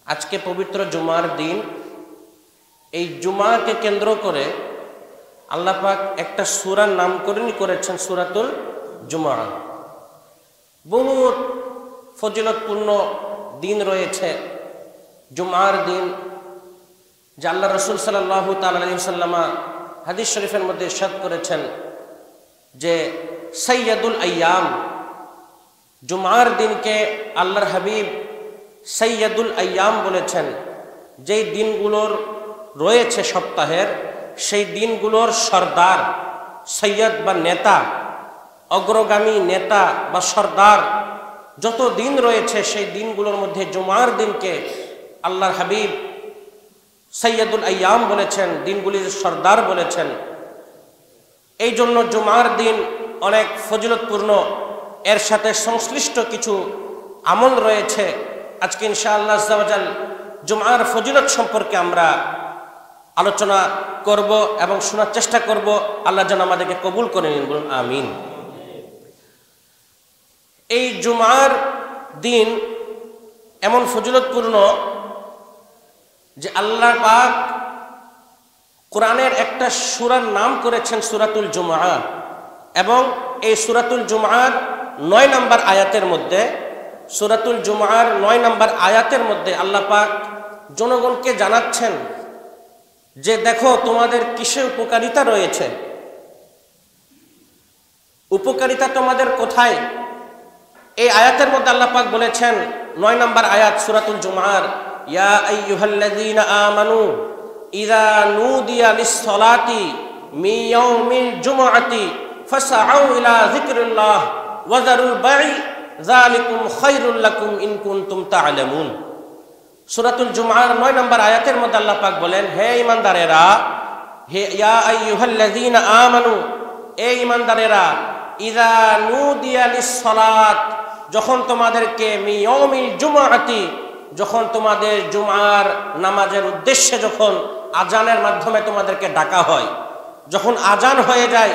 আজকে পবিত্র জুমার দিন। এই জুমাকে কেন্দ্র করে আল্লাহ পাক একটা সূরার নামকরণ করেছেন সূরাতুল জুমা। বহুত ফজিলতপূর্ণ দিন রয়েছে জুমার দিন, যে আল্লাহ রসুল সাল্লাল্লাহু তাআলা আলাইহি ওয়াসাল্লাম হাদিস শরীফের মধ্যে ইরশাদ করেছেন যে সাইয়্যিদুল আইয়াম, জুমার দিনকে আল্লাহর হাবিব সাইয়্যিদুল আইয়াম বলেছেন। যেই দিনগুলোর রয়েছে সপ্তাহের, সেই দিনগুলোর সর্দার, সৈয়দ বা নেতা, অগ্রগামী নেতা বা সর্দার যত দিন রয়েছে সেই দিনগুলোর মধ্যে জুমার দিনকে আল্লাহর হাবিব সাইয়্যিদুল আইয়াম বলেছেন, দিনগুলির সর্দার বলেছেন। এই জন্য জুমার দিন অনেক ফজিলতপূর্ণ, এর সাথে সংশ্লিষ্ট কিছু আমল রয়েছে। আজকে ইনশাআল্লাহ আজ্জা ওয়া জাল জুমার ফজিলত সম্পর্কে আমরা আলোচনা করব এবং শোনার চেষ্টা করব। আল্লাহ যেন আমাদেরকে কবুল করে নিন, বলুন আমিন। এই জুমার দিন এমন ফজিলতপূর্ণ যে আল্লাহ পাক কোরআনের একটা সূরার নাম করেছেন সূরাতুল জুমআ, এবং এই সূরাতুল জুমআর 9 নম্বর আয়াতের মধ্যে, সূরাতুল জুমআর 9 নম্বর আয়াতের মধ্যে আল্লাহ পাক জনগণকে জানাচ্ছেন যে দেখো তোমাদের কিসের উপকারিতা রয়েছে, উপকারিতা তোমাদের কোথায়। এই আয়াতের মধ্যে আল্লাহ পাক বলেছেন, 9 নম্বর আয়াত সূরাতুল জুমআর, ইয়া আইয়ুহাল্লাযীনা আমানু ইযা নুদিয়া লিস-সালাতি মিন ইয়াউমিল জুমআতি ফাসআউ ইলা যিকরিল্লাহ ওয়া যারুল বাই যালিকুম খায়রুল লাকুম ইন কুনতুম তা'লামুন। সূরাতুল জুমআর 9 নম্বর আয়াতের মধ্যে আল্লাহ পাক বলেন, হে ঈমানদারেরা, হে ইয়া আইয়ুহাল্লাযীনা আমানু, হে ঈমানদারেরা, ইযা নুদিয়া লিস-সালাত, যখন তোমাদেরকে মিন ইয়াউমিল জুমআতি, যখন তোমাদের জুমার নামাজের উদ্দেশ্যে যখন আজানের মাধ্যমে তোমাদেরকে ডাকা হয়, যখন আজান হয়ে যায়,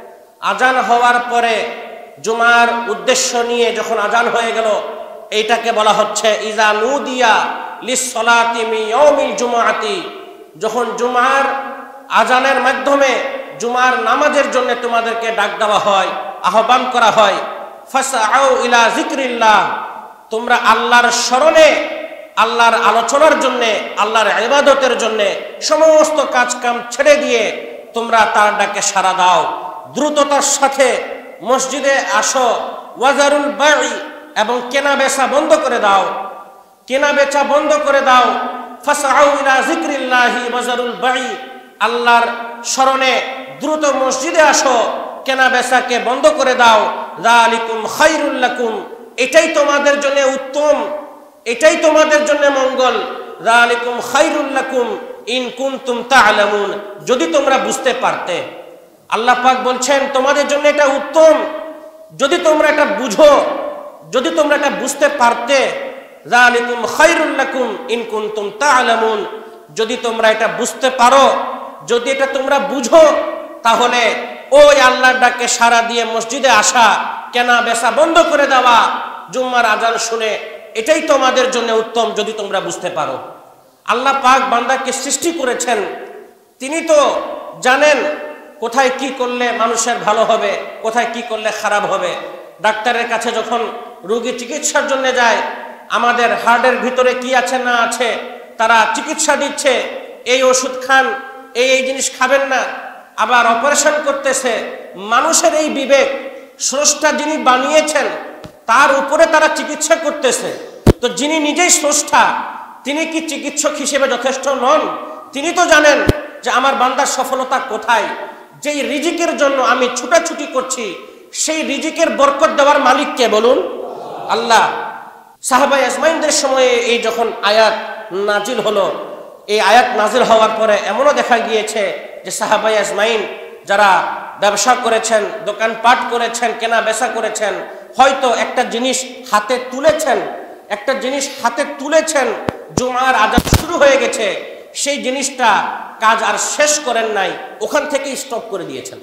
আজান হওয়ার পরে জুমার উদ্দেশ্য নিয়ে যখন আজান হয়ে গেল, এইটাকে বলা হচ্ছে ইযা নুদিয়া লিস-সালাতি মিন ইয়াউমিল জুমআতি, যখন জুমার আজানের মাধ্যমে জুমার নামাজের জন্য তোমাদেরকে ডাক দেওয়া হয়, আহ্বান করা হয়। ফাসআউ ইলা যিকরিল্লাহ, তোমরা আল্লাহর স্মরণে, আল্লাহর আলোচনার জন্যে, আল্লাহর ইবাদতের জন্যে সমস্ত কাজ কাম ছেড়ে দিয়ে তোমরা তার ডাকে সাড়া দাও, দ্রুততার সাথে মসজিদে আসো। ওয়াজারুল বাই, এবং কেনা বেচা বন্ধ করে দাও, কেনা বেচা বন্ধ করে দাও। ফাসআউ ইলা যিকরিল্লাহি ওয়াজারুল বাই, আল্লাহর স্মরণে দ্রুত মসজিদে আসো, কেনা বেচাকে বন্ধ করে দাও। যালিকুম খায়রুল লাকুম, এটাই তোমাদের জন্য উত্তম, এটাই তোমাদের জন্য মঙ্গল। যালিকুম খায়রুল লাকুম ইন কুনতুম তা'লামুন, যদি তোমরা বুঝতে পারতে। আল্লাহ পাক বলছেন তোমাদের জন্য এটা উত্তম যদি তোমরা এটা বুঝো, যদি তোমরা এটা বুঝতে পারতে। যালিকুম খায়রুল লাকুম ইন কুনতুম তা'লামুন, যদি তোমরা এটা বুঝতে পারো, যদি এটা তোমরা বুঝো, তাহলে ওই আল্লাহর ডাকে সাড়া দিয়ে মসজিদে আসা, কেনা বেচা বন্ধ করে দেওয়া, জুম্মার আজান শুনে, এটাই তোমাদের জন্য উত্তম যদি তোমরা বুঝতে পারো। আল্লাহ পাক বান্দাকে সৃষ্টি করেছেন, তিনি তো জানেন কোথায় কি করলে মানুষের ভালো হবে, কোথায় কি করলে খারাপ হবে। ডাক্তারের কাছে যখন রোগী চিকিৎসার জন্য যায়, আমাদের হার্টের ভিতরে কি আছে না আছে তারা চিকিৎসা দিচ্ছে, এই ওষুধ খান, এই জিনিস খাবেন না, আবার অপারেশন করতেছে। মানুষের এই বিবেক স্রষ্টা যিনি বানিয়েছেন তার উপরে তারা চিকিৎসা করতেছে। তো যিনি নিজেই স্রষ্টা, তিনি কি চিকিৎসক হিসেবে যথেষ্ট নন? তিনি তো জানেন যে আমার বান্দার সফলতা কোথায়। যেই রিজিকের জন্য আমি ছুটাছুটি করছি, সেই রিজিকের বরকত দেওয়ার মালিক কে বলুন? আল্লাহ। সাহাবা আজমাইনদের সময়ে এই যখন আয়াত নাজিল হলো, এই আয়াত নাজিল হওয়ার পরে এমনও দেখা গিয়েছে যে সাহাবা আজমাইন যারা ব্যবসা করেছেন, দোকানপাট করেছেন, কেনা বেচা করেছেন, হয়তো একটা জিনিস হাতে তুলেছেন, একটা জিনিস হাতে তুলেছেন, জুমার আজান শুরু হয়ে গেছে, সেই জিনিসটা কাজ আর শেষ করেন নাই, ওখান থেকে স্টপ করে দিয়েছেন,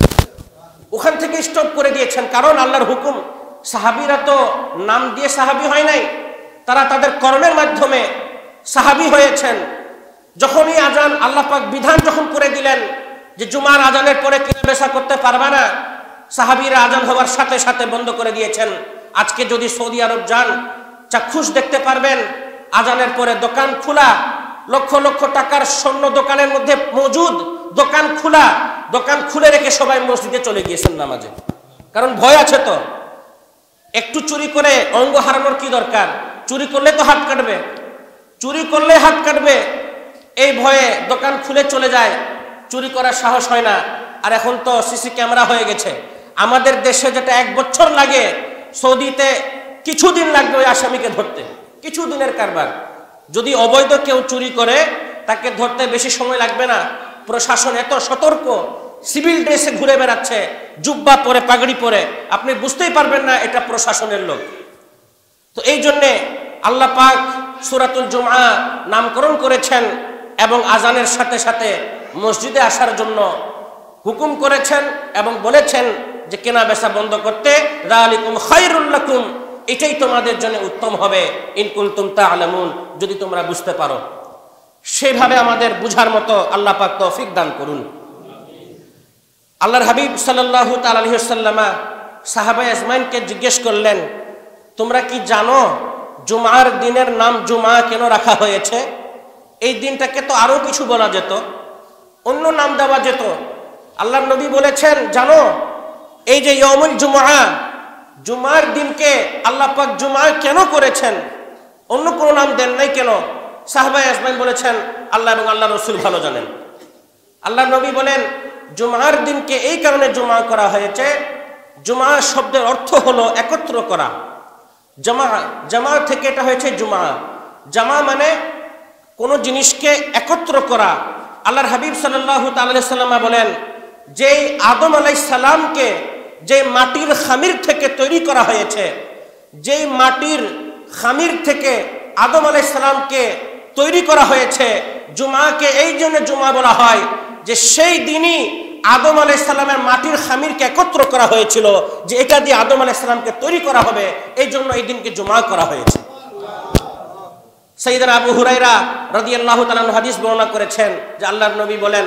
ওখান থেকে স্টপ করে দিয়েছেন। কারণ আল্লাহর হুকুম। সাহাবীরা তো নাম দিয়ে সাহাবী হয় নাই, তারা তাদের কর্মের মাধ্যমে সাহাবী হয়েছেন, যখনই আজান আল্লাহ পাক বিধান যখন করে দিলেন যে জুমার আজানের পরে কেনা বেচা করতে পারবে না, সাহাবীরা আজান হওয়ার সাথে সাথে বন্ধ করে দিয়েছেন। আজকে যদি সৌদি আরব যান, চাক্ষুষ দেখতে পারবেন আজানের পরে দোকান খোলা, লক্ষ লক্ষ টাকার স্বর্ণ দোকানের মধ্যে মজুদ, দোকান খোলা, দোকান খুলে রেখে সবাই মসজিদে চলে গিয়েছেন নামাজে। কারণ ভয় আছে তো, একটু চুরি করে অঙ্গ হারানোর কি দরকার? চুরি করলে তো হাত কাটবে, চুরি করলে হাত কাটবে, এই ভয়ে দোকান খুলে চলে যায়, চুরি করার সাহস হয় না। আর এখন তো সিসি ক্যামেরা হয়ে গেছে। আমাদের দেশে যেটা 1 বছর লাগে, সৌদিতে কিছুদিন লাগবে ওই আসামিকে ধরতে, কিছুদিনের কারবার। যদি অবৈধ কেউ চুরি করে তাকে ধরতে বেশি সময় লাগবে না। প্রশাসন এত সতর্ক, সিভিল ড্রেসে ঘুরে বেড়াচ্ছে, জুব্বা পরে, পাগড়ি পরে, আপনি বুঝতেই পারবেন না এটা প্রশাসনের লোক। তো এই জন্যে আল্লাহ পাক সূরাতুল জুমআ নামকরণ করেছেন এবং আজানের সাথে সাথে মসজিদে আসার জন্য হুকুম করেছেন এবং বলেছেন যে কেনা বেচা বন্ধ করতে, যালিকুম খায়রুল লাকুম, এটাই তোমাদের জন্য উত্তম হবে, ইন কুনতুম তা'লামুন, যদি তোমরা বুঝতে পারো। সেভাবে আমাদের বুঝার মতো আল্লাহ পাক তৌফিক দান করুন। আল্লাহর হাবিব সাল্লাল্লাহু তাআলা আলাইহি ওয়াসাল্লাম সাহাবা আজমাইনকে জিজ্ঞেস করলেন, তোমরা কি জানো জুমার দিনের নাম জুমা কেন রাখা হয়েছে? এই দিনটাকে তো আরো কিছু বলা যেত, অন্য নাম দেওয়া যেত। আল্লাহর নবী বলেছেন, জানো এই যে ইয়াউমুল জুমআ, জুমার দিনকে আল্লাহ পাক জুমা কেন করেছেন? অন্য কোনো নাম দেন নাই কেন? সাহাবা আজমাইন বলেছেন, আল্লাহ এবং আল্লাহ রাসূল ভালো জানেন। আল্লাহর নবী বলেন, জুমার দিনকে এই কারণে জুমা করা হয়েছে, জুমা শব্দের অর্থ হলো একত্র করা। জামা, জামা থেকে এটা হয়েছে জুমা। জামা মানে কোনো জিনিসকে একত্র করা। আল্লাহর হাবিব সাল্লাল্লাহু তাআলা আলাইহি সাল্লাম বলেন, যেই আদম আলাইহিস সালামকে যে মাটির খামির থেকে তৈরি করা হয়েছে, যেই মাটির খামির থেকে আদম আলাইহিস সালামকে তৈরি করা হয়েছে, জুমাকে এই জন্য জুমা বলা হয় যে সেই দিনই আদম আলাইহিস সালামের মাটির খামিরকে একত্র করা হয়েছিল, যে এটা দিয়ে আদম আলাইহিস সালামকে তৈরি করা হবে, এই জন্য এই দিনকে জুমা করা হয়েছে। সাইয়েদনা আবু হুরায়রা রাদিয়াল্লাহু তাআলা হাদিস বর্ণনা করেছেন যে আল্লাহর নবী বলেন,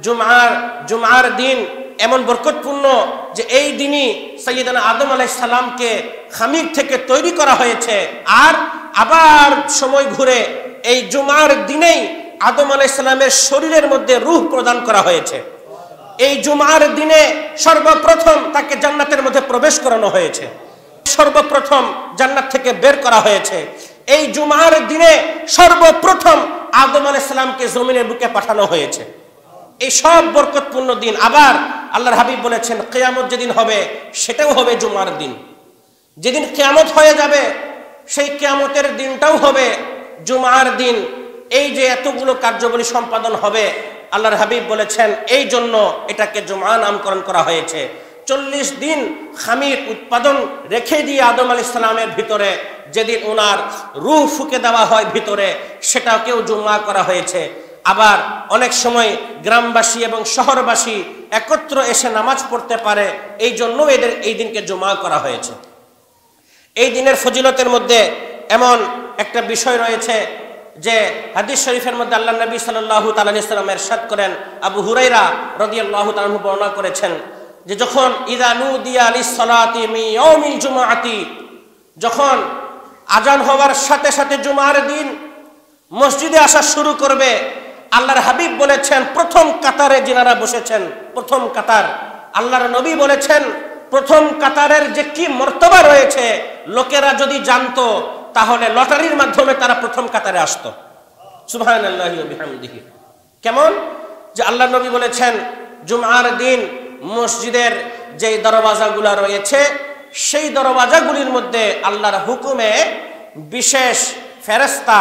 জুমার দিন এমন বরকতপূর্ণ যে এই দিনই সাইয়েদনা আদম আলাইহিস সালামকে খামির থেকে তৈরি করা হয়েছে। আর আবার সময় ঘুরে এই জুমার দিনেই আদম আলাইহিস সালামের শরীরের মধ্যে রূহ প্রদান করা হয়েছে। এই জুমার দিনে সর্বপ্রথম তাকে জান্নাতের মধ্যে প্রবেশ করানো হয়েছে, সর্বপ্রথম জান্নাত থেকে বের করা হয়েছে। এই জুমার দিনে সর্বপ্রথম আদম আলাইহিস সালামকে জমিনের বুকে পাঠানো হয়েছে। এই সব বরকতপূর্ণ দিন। আবার আল্লাহর হাবিব বলেছেন, কিয়ামত যেদিন হবে সেটাও হবে জুমার দিন। যেদিন কিয়ামত হয়ে যাবে সেই কিয়ামতের দিনটাও হবে জুমার দিন। এই যে এতগুলো কার্যবলী সম্পাদন হবে, আল্লাহর হাবিব বলেছেন এই জন্য এটাকে জুমা নামকরণ করা হয়েছে। 40 দিন খামির উৎপাদন রেখে দিয়ে আদম আলাইহিস সালামের ভিতরে যেদিন ওনার রূহ ফুঁকে দেওয়া হয় ভিতরে, সেটাকেও জুমা করা হয়েছে। আবার অনেক সময় গ্রামবাসী এবং শহরবাসী একত্র এসে নামাজ পড়তে পারে, এই জন্য এদের এই দিনকে জুমা করা হয়েছে। এই দিনের ফজিলতের মধ্যে এমন একটা বিষয় রয়েছে যে হাদিস শরীফের মধ্যে আল্লাহ নবী সাল্লাল্লাহু তাআলা আলাইহি ওয়াসাল্লাম ইরশাদ করেন, আবু হুরায়রা রাদিয়াল্লাহু তাআলা আনহু বর্ণনা করেছেন যে যখন ইযা নুদিয়া লিস-সালাতি মিন ইয়াউমিল জুমআতি, যখন আজান হওয়ার সাথে সাথে জুমার দিন মসজিদে আসা শুরু করবে, আল্লাহর হাবিব বলেছেন প্রথম কাতারে যিনারা বসেছেন, প্রথম কাতার, আল্লাহর নবী বলেছেন প্রথম কাতারের যে কি মর্তবা রয়েছে, লোকেরা যদি জানতো তাহলে লটারির মাধ্যমে তারা প্রথম কাতারে আসতো। সুবহানাল্লাহি ওয়া বিহামদিহি। কেমন? যে আল্লাহর নবী বলেছেন জুমার দিন মসজিদের যে দরওয়াজাগুলো রয়েছে সেই দরওয়াজাগুলির মধ্যে আল্লাহর হুকুমে বিশেষ ফেরেশতা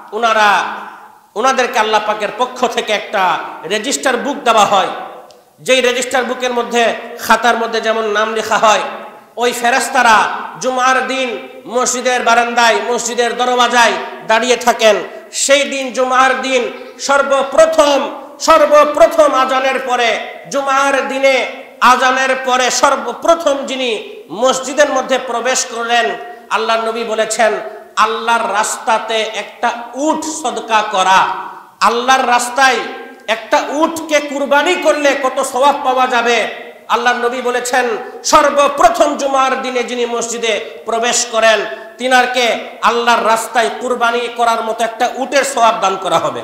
ওনাদেরকে আল্লাহ পাকের পক্ষ থেকে একটা রেজিস্টার বুক দেওয়া হয়। যেই রেজিস্টার বুকের মধ্যে খাতার মধ্যে যেমন নাম লেখা হয়, ওই ফেরেশতারা জুমার দিন মসজিদের বারান্দায়, মসজিদের দরওয়াজায় দাঁড়িয়ে থাকেন। সেই দিন জুমার দিন সর্বপ্রথম আজানের পরে, জুমার দিনে আজানের পরে সর্বপ্রথম যিনি মসজিদের মধ্যে প্রবেশ করলেন, আল্লাহর নবী বলেছেন আল্লাহর রাস্তাতে একটা উট সদকা করা, আল্লাহর রাস্তায় একটা উটকে কুরবানি করলে কত সওয়াব পাওয়া যাবে। আল্লাহর নবী বলেছেন, সর্বপ্রথম জুমার দিনে যিনি মসজিদে প্রবেশ করেন তিনারকে আল্লাহর রাস্তায় কুরবানি করার মতো একটা উটের সওয়াব দান করা হবে।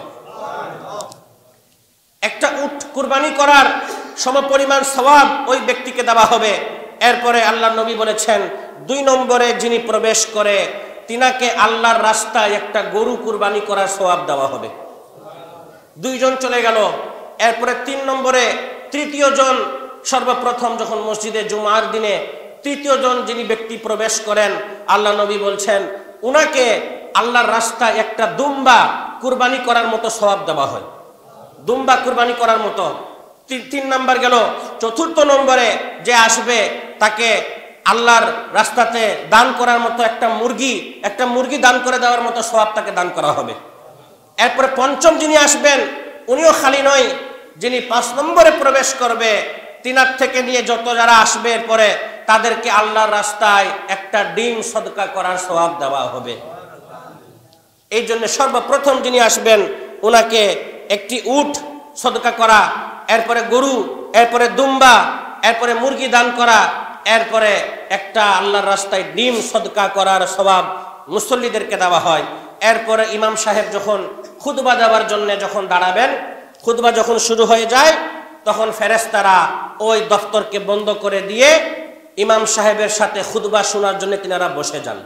একটা উট কুরবানি করার সমপরিমাণ সওয়াব ওই ব্যক্তিকে দেওয়া হবে। এরপরে আল্লাহর নবী বলেছেন, 2 নম্বরে যিনি প্রবেশ করে তিনাকে আল্লাহর রাস্তায় একটা গরু কুরবানি করার সওয়াব দেওয়া হবে। 2 জন চলে গেল। এরপরে 3 নম্বরে তৃতীয় জন, সর্বপ্রথম যখন মসজিদে জুমার দিনে তৃতীয় জন যিনি ব্যক্তি প্রবেশ করেন, আল্লাহ নবী বলছেন উনাকে আল্লাহর রাস্তায় একটা দুম্বা কুরবানি করার মতো সওয়াব দেওয়া হয়। দুম্বা কুরবানি করার মতো। 3 নম্বর গেল। 4 নম্বরে যে আসবে তাকে আল্লাহর রাস্তাতে দান করার মতো একটা মুরগি দান করে দেওয়ার মতো সওয়াব তাকে দান করা হবে। এরপরে 5ম যিনি আসবেন উনিও খালি নয়, যিনি 5 নম্বরে প্রবেশ করবে তিনার থেকে নিয়ে যত যারা আসবে এরপরে তাদেরকে আল্লাহর রাস্তায় একটা ডিম সদকা করার সওয়াব দেওয়া হবে। এই জন্য সর্বপ্রথম যিনি আসবেন ওনাকে একটি উট সদকা করা, এরপরে গরু, এরপরে দুম্বা, এরপরে মুরগি দান করা, এরপরে একটা আল্লাহর রাস্তায় ডিম সদকা করার সওয়াব মুসল্লিদেরকে দেওয়া হয়। এরপরে ইমাম সাহেব যখন খুতবা দেওয়ার জন্য যখন দাঁড়াবেন, খুতবা যখন শুরু হয়ে যায় তখন ফেরেশতারা ওই দফতরকে বন্ধ করে দিয়ে ইমাম সাহেবের সাথে খুতবা শোনার জন্য তিনারা বসে যান।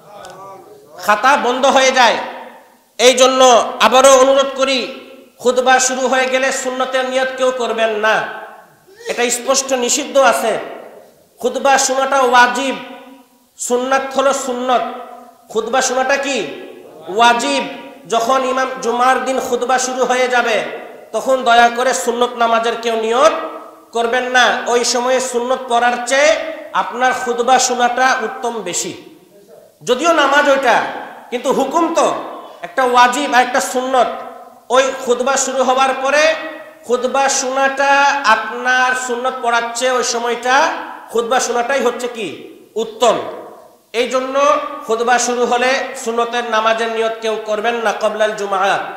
খাতা বন্ধ হয়ে যায়। এই জন্য আবারও অনুরোধ করি, খুতবা শুরু হয়ে গেলে সুন্নতের নিয়ত কেউ করবেন না, এটা স্পষ্ট নিষিদ্ধ আছে। খুতবা শোনাটা ওয়াজিব, সুন্নাত হলো সুন্নত, খুতবা শোনাটা কি ওয়াজিব। যখন ইমাম জুমার দিন খুতবা শুরু হয়ে যাবে তখন দয়া করে সুন্নত নামাজের কেউ নিয়ত করবেন না। ওই সময়ে সুন্নত পড়ার চেয়ে আপনার খুতবা শোনাটা উত্তম বেশি। যদিও নামাজ ওইটা, কিন্তু হুকুম তো একটা ওয়াজিব আর একটা সুন্নত। ওই খুতবা শুরু হওয়ার পরে খুতবা শোনাটা আপনার সুন্নত পড়াচ্ছে, ওই সময়টা খুতবা শোনাটাই হচ্ছে কি উত্তম। এই জন্য খুতবা শুরু হলে সুন্নতের নামাজের নিয়ত কেউ করবেন না কবলাল জুমা।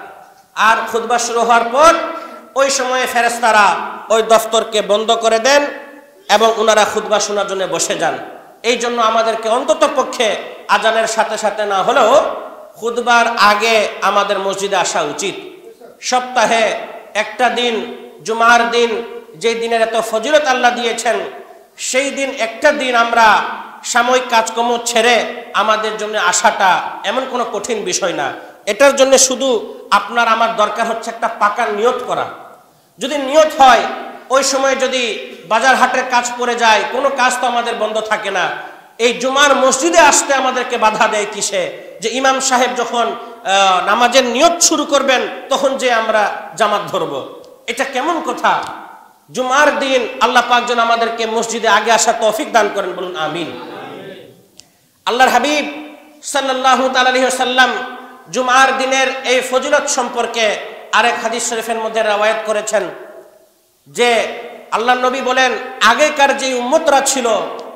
আর খুতবা শুরু হওয়ার পর ওই সময়ে ফেরেশতারা ওই দফতরকে বন্ধ করে দেন এবং ওনারা খুতবা শোনার জন্য বসে যান। এই জন্য আমাদেরকে অন্তত পক্ষে আজানের সাথে সাথে না হলেও খুতবার আগে আমাদের মসজিদে আসা উচিত। সপ্তাহে একটা দিন, জুমার দিন, যে দিনের এত ফজিলত আল্লাহ দিয়েছেন, সেই দিন একটা দিন আমরা সাময়িক কাজকর্ম ছেড়ে আমাদের জন্য আসাটা এমন কোনো কঠিন বিষয় না। এটার জন্য শুধু আপনার আমার দরকার হচ্ছে একটা পাকা নিয়ত করা। যদি নিয়ত হয়, ওই সময় যদি বাজার হাটের কাজ পড়ে যায়, কোনো কাজ তো আমাদের বন্ধ থাকে না, এই জুমার মসজিদে আসতে আমাদেরকে বাধা দেয় কিসে? যে ইমাম সাহেব যখন নামাজের নিয়ত শুরু করবেন তখন যে আমরা জামাত ধরব, এটা কেমন কথা? জুমার দিন আল্লাহ পাক যেন আমাদেরকে মসজিদে আগে আসা তৌফিক দান করেন, বলুন আমিন। আল্লাহর হাবিব সাল্লাল্লাহু তাআলা আলাইহি ওয়াসাল্লাম জুমার দিনের এই ফজিলত সম্পর্কে আরেক হাদিস শরীফের মধ্যে রওয়ায়াত করেছেন যে আল্লাহর নবী বলেন, আগেকার যে উম্মতরা ছিল,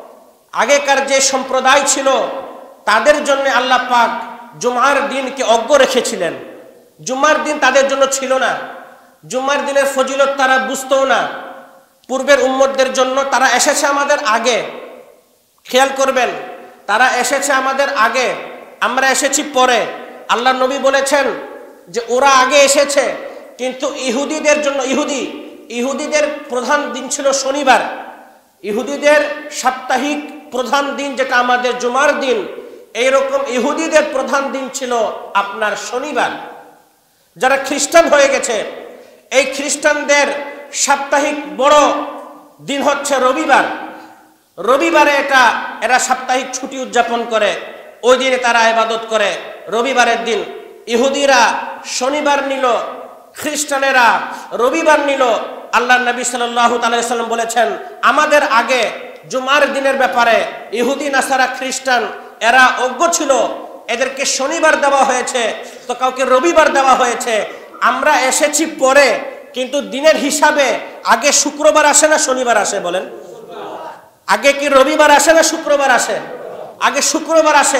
আগেকার যে সম্প্রদায় ছিল, তাদের জন্য আল্লাহ পাক জুমার দিনকে অজ্ঞ রেখেছিলেন। জুমার দিন তাদের জন্য ছিল না, জুমার দিনের ফজিলত তারা বুঝতও না। পূর্বের উম্মতদের জন্য তারা এসেছে আমাদের আগে, খেয়াল করবেন, তারা এসেছে আমাদের আগে, আমরা এসেছি পরে। আল্লাহ নবী বলেছেন যে ওরা আগে এসেছে, কিন্তু ইহুদিদের জন্য ইহুদিদের প্রধান দিন ছিল শনিবার। ইহুদিদের সাপ্তাহিক প্রধান দিন যেটা আমাদের জুমার দিন, এইরকম ইহুদিদের প্রধান দিন ছিল আপনার শনিবার। যারা খ্রিস্টান হয়ে গেছে, এই খ্রিস্টানদের সাপ্তাহিক বড় দিন হচ্ছে রবিবার। রবিবারে এরা সাপ্তাহিক ছুটি উদযাপন করে, ওই দিনে তারা ইবাদত করে রবিবারের দিন। ইহুদিরা শনিবার নিল, খ্রিস্টানেরা রবিবার নিল। আল্লাহ নবী সাল্লাল্লাহু আলাইহি ওয়াসাল্লাম বলেছেন, আমাদের আগে জুমার দিনের ব্যাপারে ইহুদি, নাসারা, খ্রিস্টান এরা অজ্ঞ ছিল, এদেরকে শনিবার দেওয়া হয়েছে, তো কাউকে রবিবার দেওয়া হয়েছে। আমরা এসেছি পরে, কিন্তু দিনের হিসাবে আগে শুক্রবার আসে না শনিবার আসে? বলেন, আগে কি রবিবার আসে না শুক্রবার আসে? আগে শুক্রবার আসে।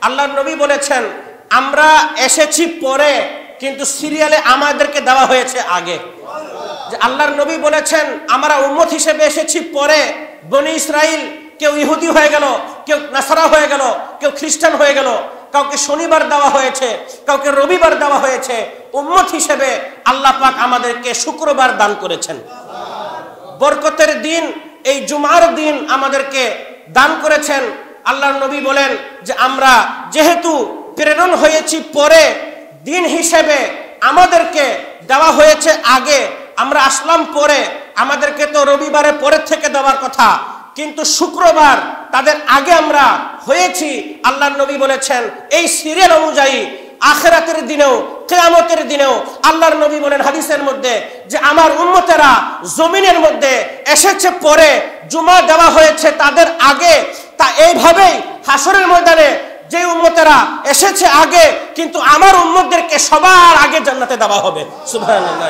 আল্লাহর নবী বলেছেন আমরা এসেছি পরে, কিন্তু সিরিয়ালে আমাদেরকে দেওয়া হয়েছে আগে। যে আল্লাহর নবী বলেছেন আমরা উম্মত হিসেবে এসেছি পরে। বনি ইসরাইল কেউ ইহুদি হয়ে গেল, কেউ নাসারা হয়ে গেল, কেউ খ্রিস্টান হয়ে গেল, কাউকে শনিবার দেওয়া হয়েছে, কাউকে রবিবার দেওয়া হয়েছে। উম্মত হিসেবে আল্লাহ পাক আমাদেরকে শুক্রবার দান করেছেন। বরকতের দিন এই জুমার দিন আমাদেরকে দান করেছেন। আল্লাহর নবী বলেন যে আমরা যেহেতু প্রেরণ হয়েছি পরে, দিন হিসেবে আমাদেরকে দেওয়া হয়েছে আগে। আমরা আসলাম পরে, আমাদেরকে তো রবিবারে পরের থেকে দেওয়ার কথা, কিন্তু শুক্রবার তাদের আগে আমরা হয়েছি। আল্লাহর নবী বলেছেন এই সিরিয়াল অনুযায়ী আখিরাতের দিনেও কিয়ামতের দিনেও আল্লাহর নবী বলেন হাদিসের মধ্যে যে আমার উম্মতেরা জমিনের মধ্যে এসেছে পরে, জুমা দেওয়া হয়েছে তাদের আগে। তা এইভাবেই হাসরের ময়দানে যে উম্মতেরা এসেছে আগে, কিন্তু আমার উম্মতদেরকে সবার আগে জান্নাতে দেওয়া হবে। সুবহানাল্লাহ।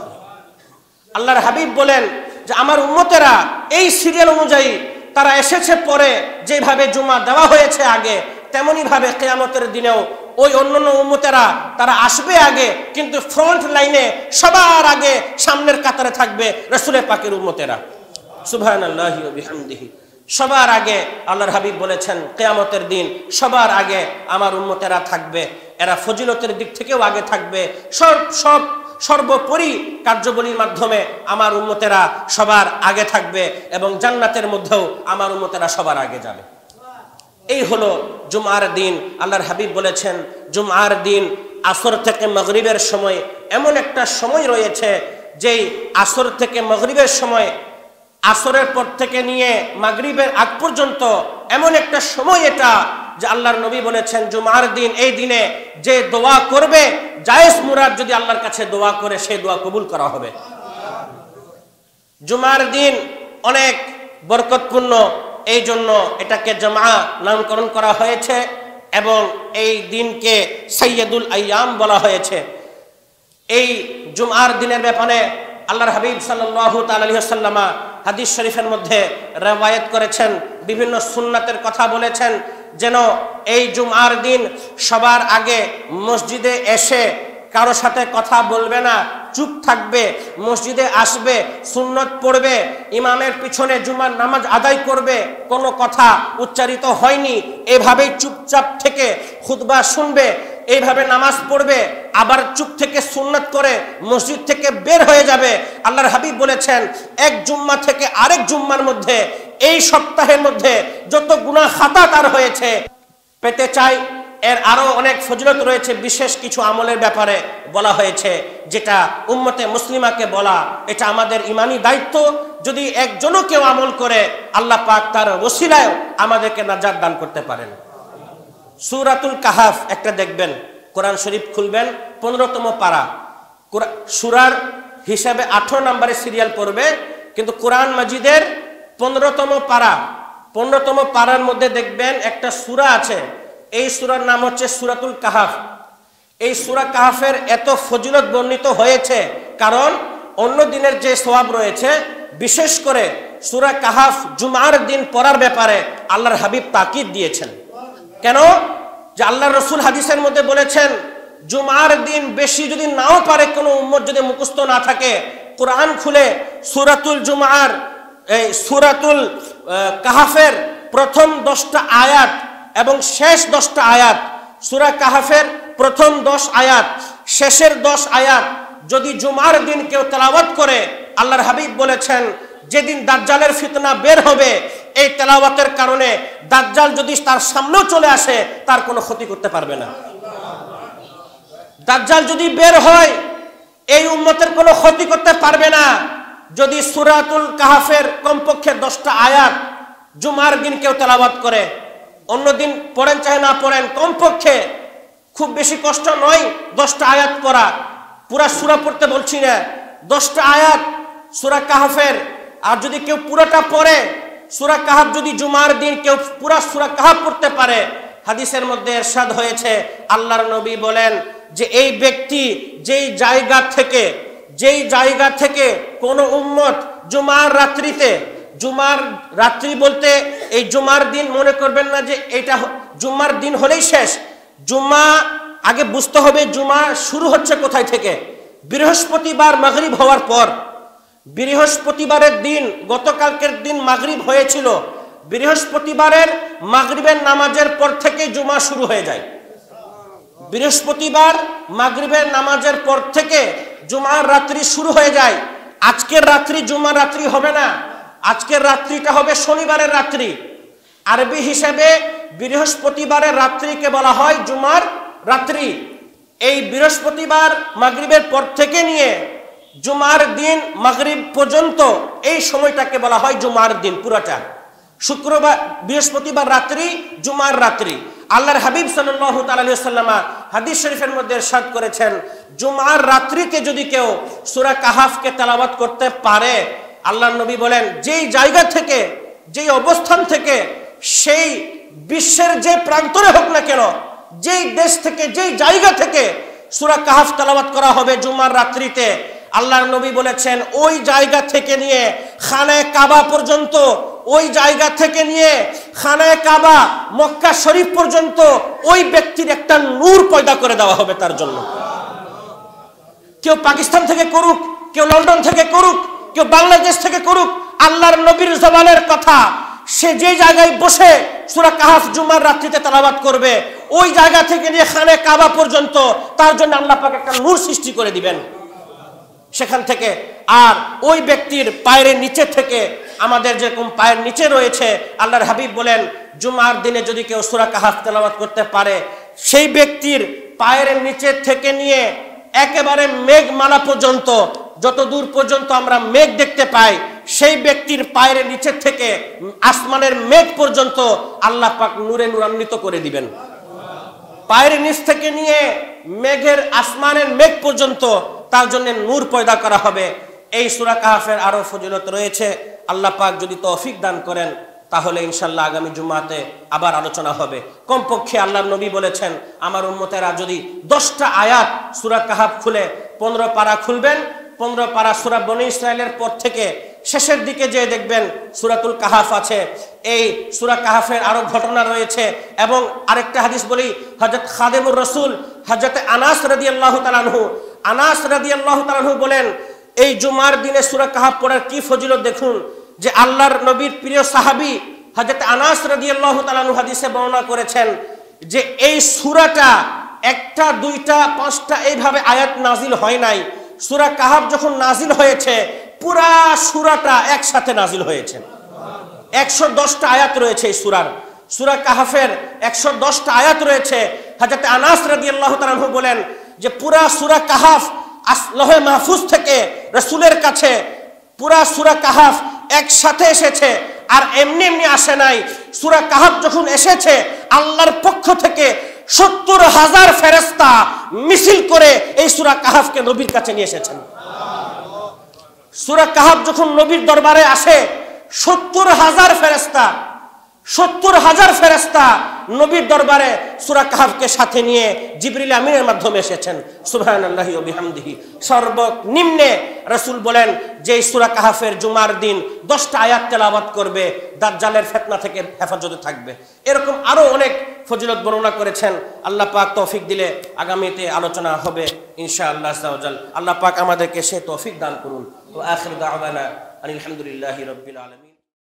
আল্লাহর হাবিব বলেন যে আমার উম্মতেরা এই সিরিয়াল অনুযায়ী তারা এসেছে পরে, যেভাবে জুমা দেওয়া হয়েছে আগে, তেমনি ভাবে কিয়ামতের দিনেও ওই অন্যান্য উম্মতেরা তারা আসবে আগে, কিন্তু ফ্রন্ট লাইনে সবার আগে সামনের কাতারে থাকবে রাসূলের পাকের উম্মতেরা। সুবহানাল্লাহি ওয়া বিহামদিহি। সবার আগে আল্লাহর হাবিব বলেছেন কিয়ামতের দিন সবার আগে আমার উম্মতেরা থাকবে। এরা ফজিলতের দিক থেকেও আগে থাকবে, সর্বোপরি কার্যাবলীর মাধ্যমে আমার উম্মতেরা সবার আগে থাকবে, এবং জান্নাতের মধ্যেও আমার উম্মতেরা সবার আগে যাবে। এই হলো জুমার দিন। আল্লাহর হাবিব বলেছেন জুমার দিন আসর থেকে মাগরিবের সময় এমন একটা সময় রয়েছে, যেই আসর থেকে মাগরিবের সময়, আসরের পর থেকে নিয়ে মাগরিবের আগ পর্যন্ত এমন একটা সময় এটা, যে আল্লাহর নবী বলেছেন জুমার দিন এই দিনে যে দোয়া করবে, জায়েজ মুরাদ যদি আল্লাহর কাছে দোয়া করে, সেই দোয়া কবুল করা হবে। জুমার দিন অনেক বরকতপূর্ণ, এই জন্য এটাকে জমা নামকরণ করা হয়েছে, এবং এই দিনকে সাইয়্যিদুল আইয়াম বলা হয়েছে। এই জুমার দিনের ব্যাপারে আল্লাহর হাবিব সাল্লাল্লাহু তাআলা আলাইহি ওয়াসাল্লাম হাদিস শরীফের মধ্যে রওয়ায়াত করেছেন, বিভিন্ন সুন্নাতের কথা বলেছেন, যেন এই জুমার দিন সবার আগে মসজিদে এসে কারো সাথে কথা বলবে না, চুপ থাকবে, মসজিদে আসবে, সুন্নত পড়বে, ইমামের পিছনে জুমার নামাজ আদায় করবে, কোনো কথা উচ্চারিত হয়নি, এভাবেই চুপচাপ থেকে খুতবা শুনবে, এইভাবে নামাজ পড়বে, আবার চুপ থেকে সুন্নত করে মসজিদ থেকে বের হয়ে যাবে। আল্লাহর হাবিব বলেছেন এক জুম্মা থেকে আরেক জুম্মার মধ্যে, এই সপ্তাহের মধ্যে যত গুনাহ খাতা তার হয়েছে পেতে চাই। এর আরো অনেক ফজিলত রয়েছে, বিশেষ কিছু আমলের ব্যাপারে বলা হয়েছে, যেটা উম্মতে মুসলিমাকে বলা, এটা আমাদের ইমানি দায়িত্ব। যদি একজনও কেউ আমল করে, আল্লাহ পাক তার ওসিলায় আমাদেরকে নাজাত দান করতে পারেন। সূরাতুল কাহাফ একটা দেখবেন, কোরআন শরীফ খুলবেন, 15তম পারা। সূরার হিসাবে 18 নম্বরে সিরিয়াল পড়বে, কিন্তু কোরআন মাজিদের 15তম পারা। 15তম পারার মধ্যে দেখবেন একটা সূরা আছে, এই সূরার নাম হচ্ছে সূরাতুল কাহাফ। এই সূরা কাহাফের এত ফজিলত বর্ণিত হয়েছে, কারণ অন্য দিনের যে সওয়াব রয়েছে, বিশেষ করে সূরা কাহাফ জুমার দিন পড়ার ব্যাপারে আল্লাহর হাবিব তাকিদ দিয়েছেন। কেন? যে আল্লাহর রাসূল হাদিসের মধ্যে বলেছেন জুমার দিন বেশি যদি নাও পারে, কোনো উম্মত যদি মুখস্থ না থাকে, কোরআন খুলে সূরাতুল জুমার এই সূরাতুল কাহাফের প্রথম 10টা আয়াত এবং শেষ 10টা আয়াত, সূরা কাহাফের প্রথম 10 আয়াত, শেষের 10 আয়াত যদি জুমার দিন কেউ তেলাওয়াত করে, আল্লাহর হাবিব বলেছেন যেদিন দাজ্জালের ফিতনা বের হবে, এই তেলাওয়াতের কারণে দাজ্জাল যদি তার সামনেও চলে আসে, তার কোনো ক্ষতি করতে পারবে না। দাজ্জাল যদি বের হয়, এই উম্মতের কোনো ক্ষতি করতে পারবে না, যদি সূরাতুল কাহাফের কমপক্ষে 10টা আয়াত জুমার দিন কেউ তেলাওয়াত করে। অন্যদিন পড়েন চাহে না পড়েন, কমপক্ষে, খুব বেশি কষ্ট নয় 10টা আয়াত পড়া, পুরা সূরা পড়তে বলছি না, 10টা আয়াত সূরা কাহাফের। আর যদি কেউ পুরোটা পড়ে, সূরা কাহাফ যদি জুমার দিন কেউ পুরা সূরা কাহাফ পড়তে পারে, হাদিসের মধ্যে ইরশাদ হয়েছে, আল্লাহর নবী বলেন যে এই ব্যক্তি যেই জায়গা থেকে কোনো উম্মত জুমার রাত্রিতে জুমার রাত্রি বলতে এই জুমার দিন মনে করবেন না যে এটা জুমার দিন হলেই শেষ। জুমা আগে বুঝতে হবে জুমা শুরু হচ্ছে কোথায় থেকে। বৃহস্পতিবার মাগরিব হওয়ার পর, বৃহস্পতিবারের দিন গতকালকের দিন মাগরিব হয়েছিল, বৃহস্পতিবারের মাগরিবের নামাজের পর থেকে জুমা শুরু হয়ে যায়। বৃহস্পতিবার মাগরিবের নামাজের পর থেকে জুমার রাত্রি শুরু হয়ে যায়। আজকের রাত্রি জুমার রাত্রি হবে না, আজকের রাত্রিটা হবে শনিবারের রাত্রি। আরবি হিসেবে বৃহস্পতিবারের রাত্রিকে বলা হয় জুমার রাত্রি। এই বৃহস্পতিবার মাগরিবের পর থেকে নিয়ে জুমার দিন মাগরিব পর্যন্ত এই সময়টাকে বলা হয় জুমার দিন পুরাটা। শুক্রবার বৃহস্পতিবার রাত্রি জুমার রাত্রি। আল্লাহর হাবিব সাল্লাল্লাহু তাআলা আলাইহি ওয়াসাল্লাম হাদিস শরীফের মধ্যে ইরশাদ করেছেন, জুমার রাত্রিতে যদি কেউ সূরা কাহাফকে তেলাওয়াত করতে পারে, আল্লাহর নবী বলেন যেই জায়গা থেকে, যেই অবস্থান থেকে, সেই বিশ্বের যে প্রান্তরে হোক না কেন, যেই দেশ থেকে, যেই জায়গা থেকে সূরা কাহাফ তেলাওয়াত করা হবে জুমার রাত্রিতে, আল্লাহর নবী বলেছেন ওই জায়গা থেকে নিয়ে খানায়ে কাবা পর্যন্ত, ওই জায়গা থেকে নিয়ে খানায়ে কাবা মক্কা শরীফ পর্যন্ত ওই ব্যক্তির একটা নূর পয়দা করে দেওয়া হবে তার জন্য। কেউ পাকিস্তান থেকে করুক, কেউ লন্ডন থেকে করুক, কেউ বাংলাদেশ থেকে করুক, আল্লাহর নবীর জবানের কথা, সে যে জায়গায় বসে সূরা কাহাফ জুমার রাত্রিতে তেলাওয়াত করবে, ওই জায়গা থেকে নিয়ে খানায়ে কাবা পর্যন্ত তার জন্য আল্লাহ পাক একটা নূর সৃষ্টি করে দিবেন সেখান থেকে। আর ওই ব্যক্তির পায়ের নিচে থেকে, আমাদের যেরকম পায়ের নিচে রয়েছে, আল্লাহর হাবিব বলেন জুমার দিনে যদি কেউ সূরা কাহাফ তেলাওয়াত করতে পারে, সেই ব্যক্তির পায়ের নিচে থেকে নিয়ে একেবারে মেঘমালা পর্যন্ত, যত দূর পর্যন্ত আমরা মেঘ দেখতে পাই, সেই ব্যক্তির পায়ের নিচে থেকে আসমানের মেঘ পর্যন্ত আল্লাহ পাক নূরে নূরান্বিত করে দিবেন। পায়ের নিচ থেকে নিয়ে মেঘের, আসমানের মেঘ পর্যন্ত তার জন্য নূর পয়দা করা হবে। এই সূরা কাহাফের আরো ফজিলত রয়েছে। আল্লাহ পাক যদি তৌফিক দান করেন তাহলে ইনশাআল্লাহ আগামী জুমাতে আবার আলোচনা হবে। কমপক্ষে আল্লাহর নবী বলেছেন আমার উম্মতেরা যদি 10টা আয়াত সূরা কাহাফ খুলে 15 পারা খুলবেন, 15 পারা সূরা বনী ইসরাইলের পর থেকে শেষের দিকে যে দেখবেন সূরাতুল কাহাফ আছে। এই সূরা কাহাফের আরো ঘটনা রয়েছে। এবং আরেকটা হাদিস বলি, হযরত খাদেমুর রাসূল হযরত আনাস রাদিয়াল্লাহু তাআলা আনহু, আনাস রাদিয়াল্লাহু তাআলা আনহু বলেন এই জুমার দিনে সূরা কাহাফ পড়ার কি ফজিলত দেখুন। যে আল্লাহর নবীর প্রিয় সাহাবী হযরত আনাস রাদিয়াল্লাহু তাআলা আনহু হাদিসে বর্ণনা করেছেন যে এই সূরাটা 1টা 2টা 5টা এইভাবে আয়াত নাজিল হয় নাই। সূরা কাহাফ যখন নাজিল হয়েছে পুরা সূরাটা একসাথে নাজিল হয়েছে। 110টা আয়াত রয়েছে এই সূরার। সূরা কাহাফের 110টা আয়াত রয়েছে। হযরত আনাস রাদিয়াল্লাহু তাআলা আনহু বলেন যে পুরা সূরা কাহাফ লৌহে মাহফুজ থেকে রাসূলের কাছে পুরা সূরা কাহাফ একসাথে এসেছে। আর এমনি এমনি আসে নাই। সূরা কাহাফ যখন এসেছে আল্লাহর পক্ষ থেকে 70,000 ফেরেশতা মিছিল করে এই সূরা কাহাফকে নবীর কাছে নিয়ে এসেছেন। সূরা কাহাফ যখন নবীর দরবারে আসে 70,000 ফেরেশতা, 70,000 ফেরেশতা নবীর দরবারে সূরা কাহাফকে সাথে নিয়ে জিবরিল আমিনের মাধ্যমে এসেছেন। সুবহানাল্লাহি ওয়া বিহামদিহি। সর্বনিম্নে রাসূল বলেন যে সূরা কাহাফের জুমার দিন 10টা আয়াত তেলাওয়াত করবে দাজ্জালের ফিতনা থেকে হেফাজতে থাকবে। এরকম আরো অনেক ফজিলত বর্ণনা করেছেন। আল্লাহ পাক তৌফিক দিলে আগামীতে আলোচনা হবে ইনশাআল্লাহ আযza ওয়া জাল। আল্লাহ পাক আমাদেরকে সে তৌফিক দান করুন। ওয়া আখিরু দাওয়ানা আলহামদুলিল্লাহি রাব্বিল আলামিন।